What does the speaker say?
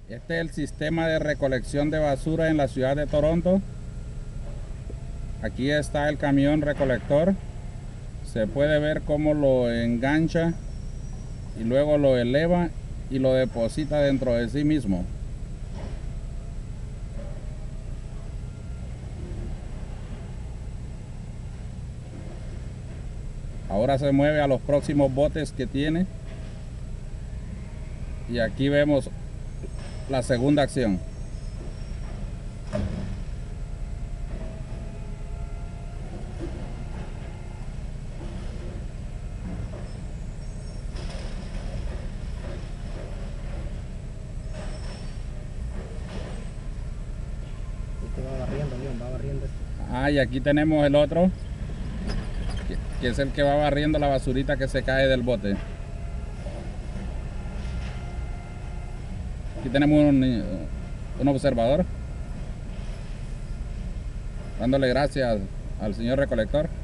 Este es el sistema de recolección de basura en la ciudad de Toronto. Aquí está el camión recolector. Se puede ver cómo lo engancha y luego lo eleva y lo deposita dentro de sí mismo. Ahora se mueve a los próximos botes que tiene. Y aquí vemos la segunda acción. Este va barriendo, León, va barriendo. Y aquí tenemos el otro, que es el que va barriendo la basurita que se cae del bote. Aquí tenemos un observador dándole gracias al señor recolector.